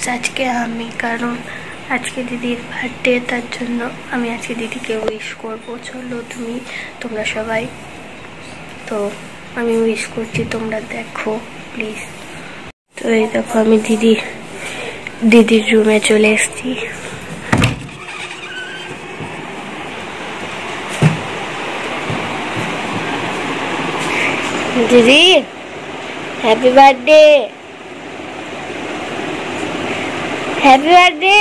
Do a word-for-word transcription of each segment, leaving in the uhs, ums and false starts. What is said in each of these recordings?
আজকে আমি, কারণ আজকে দিদির বার্থডে, তার জন্য আমি আজকে দিদিকে উইশ করবো। চলো তুমি তোমরা সবাই, তো আমি উইশ করছি, তোমরা দেখো প্লিজ। তো এই দেখো আমি দিদি দিদির রুমে চলে এসেছি। দিদি happy birthday, happy birthday,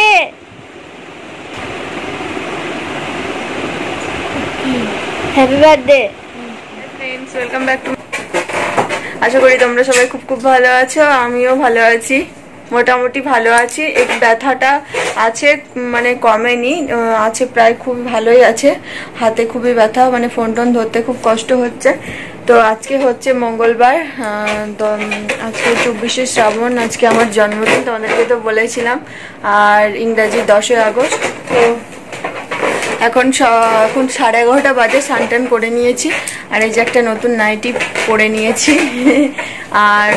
happy birthday friends, welcome back to. আশা করি তোমরা সবাই খুব খুব ভালো আছো, আমিও ভালো আছি, মোটামুটি ভালো আছি। এই ব্যথাটা আছে, মানে কমেনি, আছে প্রায় খুব ভালোই আছে। হাতে খুবই ব্যথা, মানে ফোন টোন ধরতে খুব কষ্ট হচ্ছে। তো আজকে হচ্ছে মঙ্গলবার, তো আজকে চব্বিশে শ্রাবণ, আজকে আমার জন্মদিন, তোমাদেরকে তো বলেছিলাম, আর ইংরাজি দশই আগস্ট। তো এখন এখন সাড়ে এগারোটা বাজে, স্নান টান করে নিয়েছি, আর এই যে একটা নতুন নাইটি পরে নিয়েছি। আর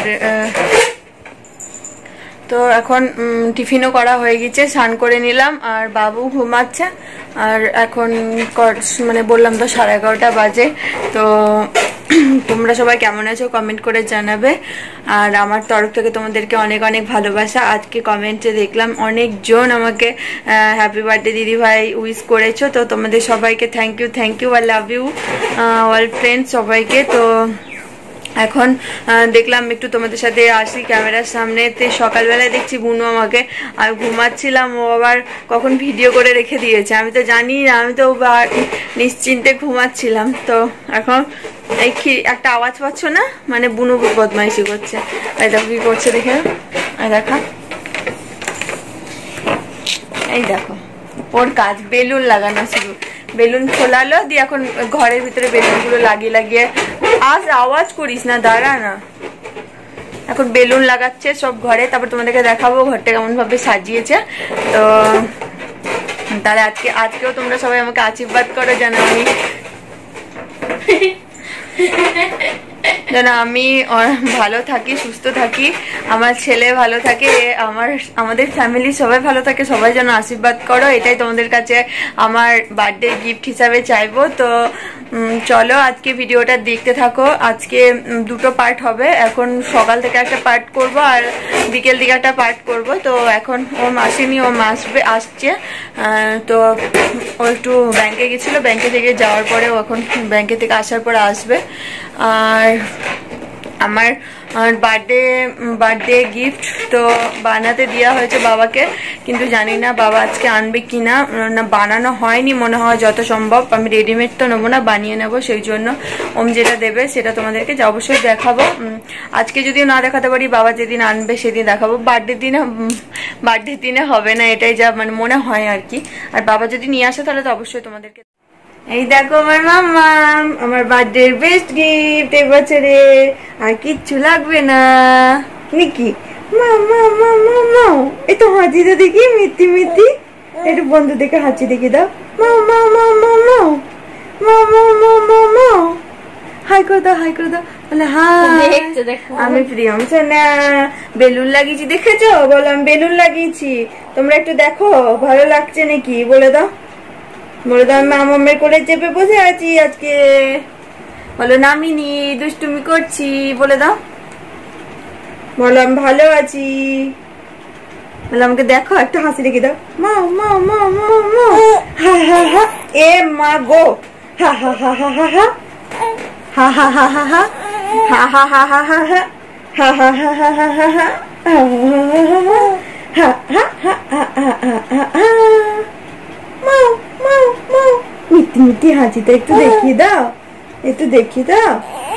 তো এখন টিফিনও করা হয়ে গেছে, স্নান করে নিলাম, আর বাবু ঘুমাচ্ছে। আর এখন মানে বললাম তো সাড়ে এগারোটা বাজে। তো তোমরা সবাই কেমন আছো কমেন্ট করে জানাবে, আর আমার তরফ থেকে তোমাদেরকে অনেক অনেক ভালোবাসা। আজকে কমেন্টে দেখলাম অনেকজন আমাকে হ্যাপি বার্থডে দিদি ভাই উইশ করেছো, তো তোমাদের সবাইকে thank you thank you I love you all friends সবাইকে। তো এখন দেখলাম একটু তোমাদের সাথে আসি ক্যামেরার সামনে। তে সকালবেলায় দেখছি বুনু আমাকে, আমি ঘুমাচ্ছিলাম, ও আবার কখন ভিডিও করে রেখে দিয়েছে, আমি তো জানি না, আমি তো নিশ্চিন্তে ঘুমাচ্ছিলাম। তো এখন এই একটা আওয়াজ পাচ্ছ না, মানে বুনু বদমাইশি করছে। এই দেখো কি করছে, দেখে এই দেখো, এই দেখো ওর কাজ বেলুন লাগানো, শুধু বেলুন খোলালো, দিয়ে এখন ঘরের ভিতরে বেলুনগুলো লাগিয়ে লাগিয়ে, আজ আওয়াজ করিস না, দাঁড়া না, এখন বেলুন লাগাচ্ছে সব ঘরে। তারপর তোমাদেরকে দেখাবো ঘরটা কেমন ভাবে সাজিয়েছে। তো তাহলে আজকে আজকেও তোমরা সবাই আমাকে আশীর্বাদ করো যেন আমি যেন আমি ভালো থাকি, সুস্থ থাকি, আমার ছেলে ভালো থাকে, আমার আমাদের ফ্যামিলি সবাই ভালো থাকে, সবাই যেন আশীর্বাদ করো, এটাই তোমাদের কাছে আমার বার্থডে গিফট হিসাবে চাইবো। তো চলো আজকে ভিডিওটা দেখতে থাকো। আজকে দুটো পার্ট হবে, এখন সকাল থেকে একটা পার্ট করব, আর বিকেল দিকে একটা পার্ট করব। তো এখন ও আসেনি, ও আসবে আসছে। তো ও একটু ব্যাংকে গেছিলো, ব্যাংকে থেকে যাওয়ার পরে ও এখন ব্যাংকে থেকে আসার পরে আসবে। আর আমার বার্থডে বার্থডে গিফট তো বানাতে দেওয়া হয়েছে বাবাকে, কিন্তু জানি না বাবা আজকে আনবে কি না, না বানানো হয়নি মনে হয় যত সম্ভব। আমি রেডিমেড তো নেবো না, বানিয়ে নেবো, সেই জন্য ওম যেটা দেবে সেটা তোমাদেরকে অবশ্যই দেখাবো। আজকে যদিও না দেখাতে পারি, বাবা যেদিন আনবে সেদিন দেখাবো। বার্থডে দিনে বার্থডে দিনে হবে না, এটাই যা মানে মনে হয় আর কি। আর বাবা যদি নিয়ে আসে তাহলে তো অবশ্যই তোমাদেরকে। এই দেখো আমার মাম্মা, আমার বার্থডে বেস্ট গিফট এই বছরে, আর কিচ্ছু লাগবে না নাকি। মাম্মা মাম্মা মাও, এই তো হাঁচিটা দেখি মিথ্যি মিথ্যি, একটু বন্ধু দেখে হাঁচি দেখি দাও। মাম্মা মাম্মা মাও, মাম্মা মাম্মা মাও, হাই করে দাও, হাই করে দাও, বলে হাই। আমি প্রিয়ম সোনা বেলুন লাগিয়েছি, দেখেছো? বলো আমি বেলুন লাগিয়েছি, তোমরা একটু দেখো ভালো লাগছে নাকি, বলে দাও, বলে দাও। আমি মামামের কোলে চেপে বসে আছি আজকে, বলো নামিনি দুষ্টুমি করছি, বলে দাও, বলো আমি ভালো আছি, বলো আমাকে দেখো, একটা হাসি রেখে দাও। মা মা মা মা মা, হা হা হা, এ মা গো, হা হা হা হা হা হা, হা হা হা হা হা, হা হা হা হা হা হা, হা হা হা হা হা হা হা, হা হা হা হা হা, মাও মাও মাও, মিথ্যি মিথ্যি হাসিটা একটু দেখিয়ে দাও, একটু দেখিয়ে দাও।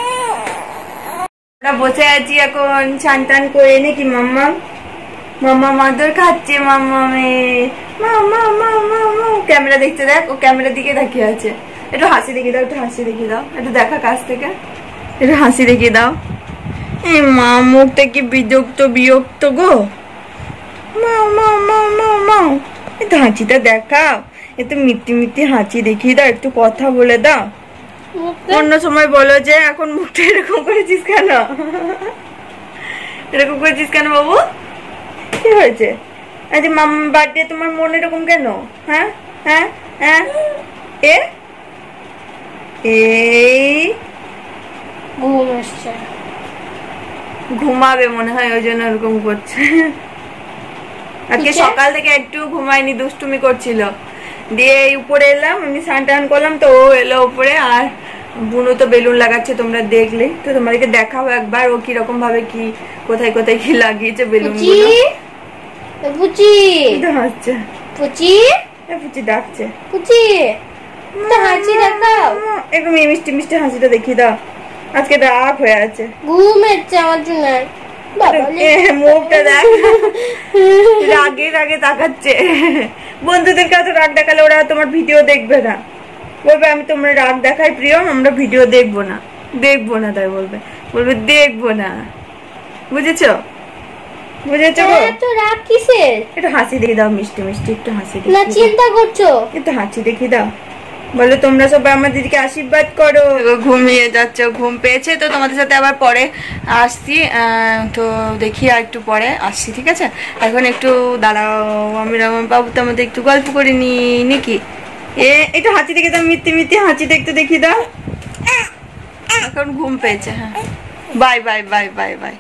আমরা বসে আছি এখন স্নান টান করে নাকি। মাম্মা মাম্মা মাদুর খাচ্ছে, মাম্মামে মাম্মা মাম্মা মা, ক্যামেরা দেখতে দেখ, ও ক্যামেরার দিকে তাকিয়ে আছে। একটু হাসি দেখিয়ে দাও, একটু হাসি দেখিয়ে দাও, একটু দেখা কাছ থেকে, একটু হাসি দেখিয়ে দাও। এই মা মুখটা কি বিরক্ত বিরক্ত গো। মাও মাও মাও মাও মাও, একটু হাঁচিটা দেখাও, একটু মিথ্যি মিথ্যি হাঁচি দেখিয়ে দাও, একটু কথা বলে দাও। অন্য সময় বলো যে এখন মুখটা এরকম করেছিস কেন, এরকম করেছিস কেন বাবু, কি হয়েছে? আজ মাম্মা বার্থডে, তোমার মন এরকম কেন? হ্যাঁ হ্যাঁ হ্যাঁ এ এই ঘুম আসছে, ঘুমাবে মনে হয় ওই জন্য ওরকম করছে। আজকে সকাল থেকে একটু ঘুমায়নি, দুষ্টুমি করছিল। দিয়ে উপরে এলাম, আমি স্নান টান করলাম, তো ও এলো উপরে। আর বুনু তো বেলুন লাগাচ্ছে, তোমরা দেখলে তো, তোমাদেরকে দেখাবো একবার ও কিরকম ভাবে কি কোথায় কোথায় কি লাগিয়েছে বেলুন গুলো। পুচি হাসছে, পুচি পুচি ডাকছে, পুচি তো হাসি দেখাও, একটু মিষ্টি মিষ্টি হাসিটা দেখিয়ে দাও। আজকে রাগ হয়ে আছে, ঘুম হচ্ছে আমার জন্য। মুখটা দেখ, রাগে রাগে তাকাচ্ছে। বন্ধুদের কাছে রাগ দেখালে ওরা তোমার ভিডিও দেখবে না, বলবে আমি তোমরা রাগ দেখাই প্রিয়, আমরা ভিডিও দেখবো না, দেখবো না, তাই বলবে, বলবে দেখবো না। বুঝেছো বুঝেছো? তো রাগ কিসের? একটু হাসি দেখে দাও, মিষ্টি মিষ্টি একটু হাসি না চিন্তা করছো, একটু হাসি দেখে দাও। বলো তোমরা সবাই আমাদেরকে আশীর্বাদ করো। ঘুমিয়ে যাচ্ছে, ঘুম পেয়েছে, তো তোমাদের সাথে আবার পরে আসছি। তো দেখি আর একটু পরে আসছি, ঠিক আছে? এখন একটু দাঁড়াও, আমি রকম বাবু তো আমাদের একটু গল্প করে নি নাকি। এ একটু হাঁচি দেখে দাও, মিথ্যে মিথ্যে হাঁচি দেখতে দেখি দাও। এখন ঘুম পেয়েছে। হ্যাঁ, bye bye bye bye bye.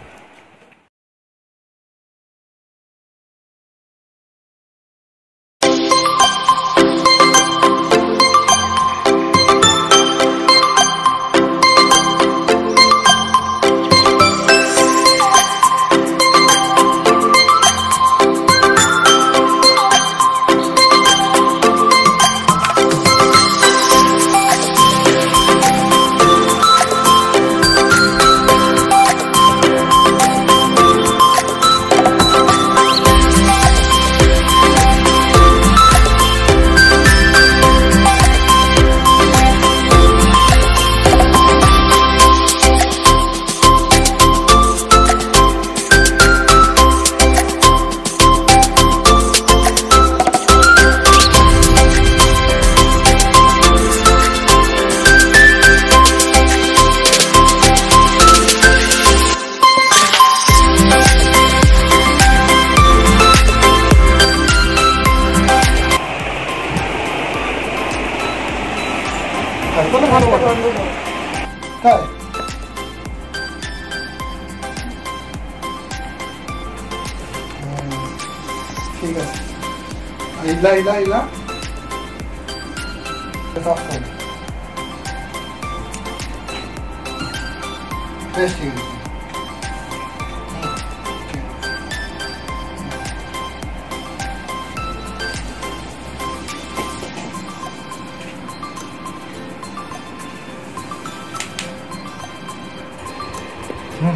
ঠিক আছে, ইলা ইলা ইলা অফ করো, বেশ ঠিক আছে। হুম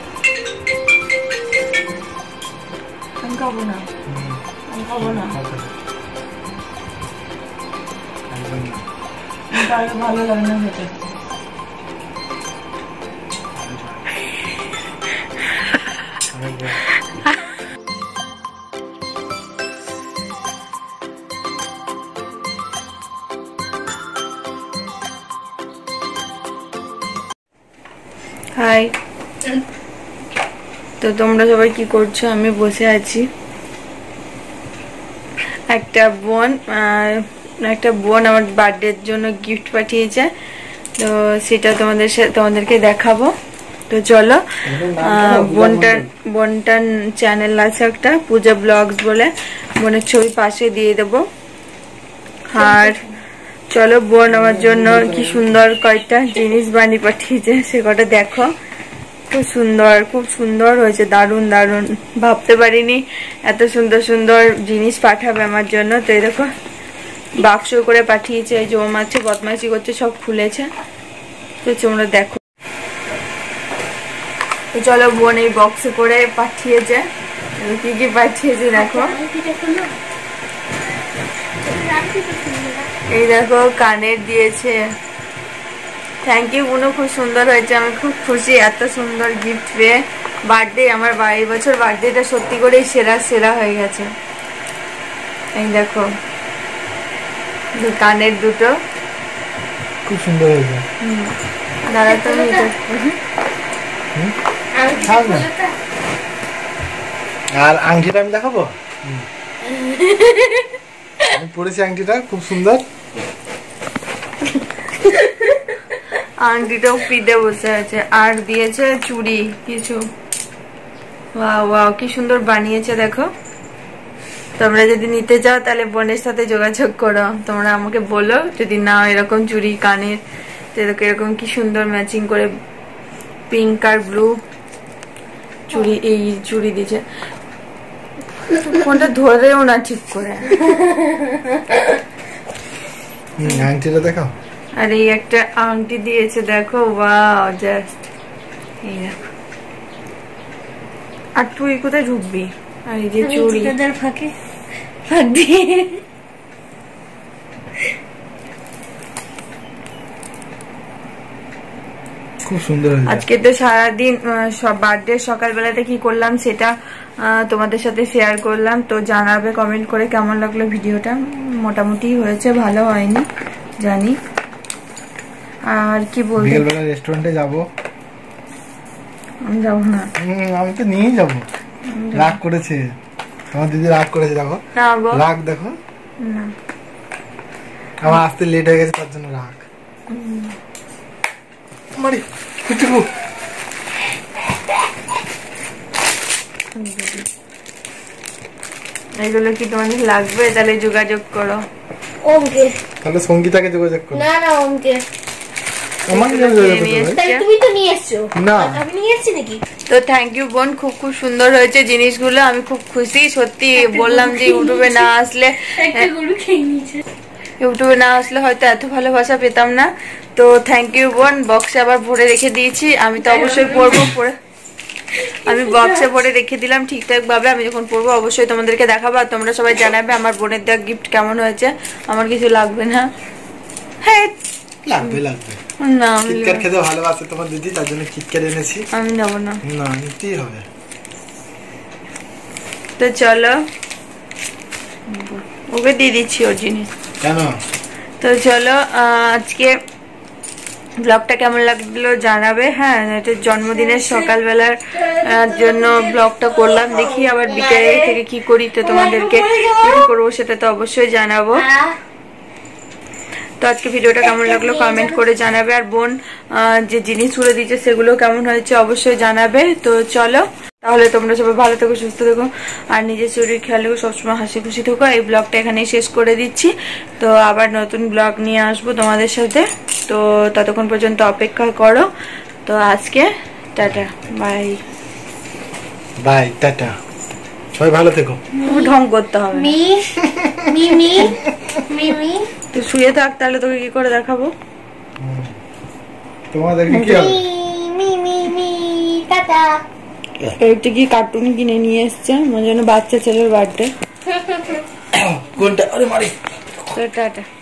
আমি খাবো না, আমি খাবো না, তাহলে ভালো লাগে না খেতে। হাই, তো তোমরা সবাই কি করছো? আমি বসে আছি। একটা বোন একটা বোন আমার বার্থডের জন্য গিফট পাঠিয়েছে, তো সেটা তোমাদের তোমাদেরকে দেখাবো। তো চলো, বোনটার বোনটার চ্যানেল আছে একটা, পূজা ব্লগস বলে, বোনের ছবি পাশে দিয়ে দেবো। আর চলো, বোন আমার জন্য কি সুন্দর কয়েকটা জিনিস বানিয়ে পাঠিয়েছে, সে কটা দেখো। খুব সুন্দর, খুব সুন্দর হয়েছে, দারুণ দারুণ। ভাবতে পারিনি এত সুন্দর সুন্দর জিনিস পাঠাবে আমার জন্য। তো এই দেখো, বাক্স করে পাঠিয়েছে, এই জমাচ্ছে, বদমাইশি করছে, সব খুলেছে। তো তোমরা দেখো। তো চলো, বোন এই বক্সে করে পাঠিয়েছে, কি কি পাঠিয়েছে দেখো। এই দেখো, কানের দিয়েছে। থ্যাংক ইউ বুনু, খুব সুন্দর হয়েছে, আমি খুব খুশি এত সুন্দর গিফট পেয়ে। বার্থডে আমার এই বছর বার্থডেটা সত্যি করেই সেরা সেরা হয়ে গেছে। এই দেখো, কানের দুটো খুব সুন্দর হয়েছে। হুম, দাঁড়া তো, আর আংটিটা আমি দেখাবো। আমি পরেছি আংটিটা, খুব সুন্দর। আংটিটাও পিদে বসে আছে, আর দিয়েছে চুড়ি কিছু। ওয়াও ওয়াও, কি সুন্দর বানিয়েছে দেখো। তোমরা যদি নিতে চাও তাহলে বোনের সাথে যোগাযোগ করো। তোমরা আমাকে বলো যদি নাও এরকম চুড়ি কানের, এরকম কি সুন্দর ম্যাচিং করে পিঙ্ক আর ব্লু চুড়ি, এই চুড়ি দিয়েছে। ফোনটা ধরেও না ঠিক করে। আংটিটা দেখাও। আর এই একটা আংটি দিয়েছে দেখো, ওয়াও জাস্ট এই দেখো। আর তুই কোথায় ঢুকবি? আর এই যে চুড়ি ফাঁকে ফাঁক দিয়ে খুব সুন্দর হয়েছে। আজকে তো সারাদিন সব বার্থডে সকালবেলাতে কি করলাম সেটা তোমাদের সাথে শেয়ার করলাম। তো জানাবে কমেন্ট করে কেমন লাগলো ভিডিওটা। মোটামুটি হয়েছে, ভালো হয়নি জানি। আর কি বলবো, বিকেলবেলা রেস্টুরেন্টে যাবো। আমি যাবো না। আমি তো নিয়েই যাবো। রাগ করেছে আমার দিদি, রাগ করেছে দেখো। না গো, রাগ দেখো না, আমার আসতে লেট হয়ে গেছে তার জন্য রাগ। মারি কুচুকু। এগুলো কি তোমাদের লাগবে? তাহলে যোগাযোগ করো। ওমকে তাহলে সঙ্গীতাকে যোগাযোগ করো। না না ওমকে আমাকে তুমি তো নিয়ে এসছো না, আমি নিয়ে এসেছি নাকি? তো থ্যাংক ইউ বোন, খুব খুব সুন্দর হয়েছে জিনিসগুলো। আমি খুব খুশি সত্যি। বললাম যে ইউটিউবে না আসলে ইউটিউবে না আসলে হয়তো এত ভালোবাসা পেতাম না। তো থ্যাংক ইউ বোন। বক্সে আবার ভরে রেখে দিয়েছি, আমি তো অবশ্যই পরবো। পরে আমি বক্সে ভরে রেখে দিলাম ঠিকঠাক ভাবে। আমি যখন পরবো অবশ্যই তোমাদেরকে দেখাবো। আর তোমরা সবাই জানাবে আমার বোনের দেওয়া গিফট কেমন হয়েছে। আমার কিছু লাগবে না। হ্যাঁ লাগবে লাগবে না, আমি কিটক্যাট খেতে ভালোবাসে তোমার দিদি, তার জন্য কিটক্যাট এনেছি। আমি নেবো না। না নিতেই হবে। তো চলো, ওকে দিয়ে দিচ্ছি ওর জিনিস। কেন? তো চলো, আজকে ব্লগটা কেমন লাগলো জানাবে। হ্যাঁ, এটা জন্মদিনের সকালবেলার জন্য ব্লগটা করলাম। দেখি আবার বিকেলে থেকে কি করি, তো তোমাদেরকে কি করবো সেটা তো অবশ্যই জানাবো। তো আজকে ভিডিওটা কেমন লাগলো কমেন্ট করে জানাবে। আর বোন যে জিনিসগুলো দিচ্ছে সেগুলো কেমন হয়েছে অবশ্যই জানাবে। তো চলো তাহলে, তোমরা সবাই ভালো থেকো, সুস্থ থেকো, আর নিজের শরীর খেয়াল রেখো, সবসময় হাসি খুশি থেকো। এই ব্লগটা এখানেই শেষ করে দিচ্ছি। তো আবার নতুন ব্লগ নিয়ে আসবো তোমাদের সাথে। তো ততক্ষণ পর্যন্ত অপেক্ষা করো। তো আজকে টাটা, বাই বাই, টাটা, সবাই ভালো থেকো। ঢং করতে হবে। মি মি মি মি মি তুই শুয়ে থাক, তাহলে তোকে কি করে দেখাবো? তোমাদেরকে কি হবে? মি মি মি টাটা। একটা কি কার্টুন কিনে নিয়ে এসছে আমার জন্য, বাচ্চা ছেলের বার্থডে। কোনটা? আরে মারি। তো টাটা।